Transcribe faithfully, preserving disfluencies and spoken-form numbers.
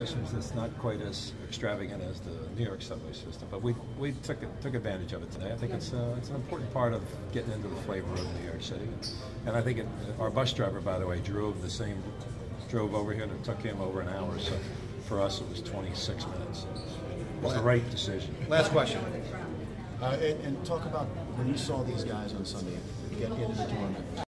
It's not quite as extravagant as the New York subway system, but we we took it, took advantage of it today. I think it's uh, it's an important part of getting into the flavor of New York City, and I think it, our bus driver, by the way, drove the same drove over here, and it took him over an hour. So for us, it was twenty-six minutes. It was the right decision. Last question, uh, and, and talk about when you saw these guys on Sunday get into the tournament.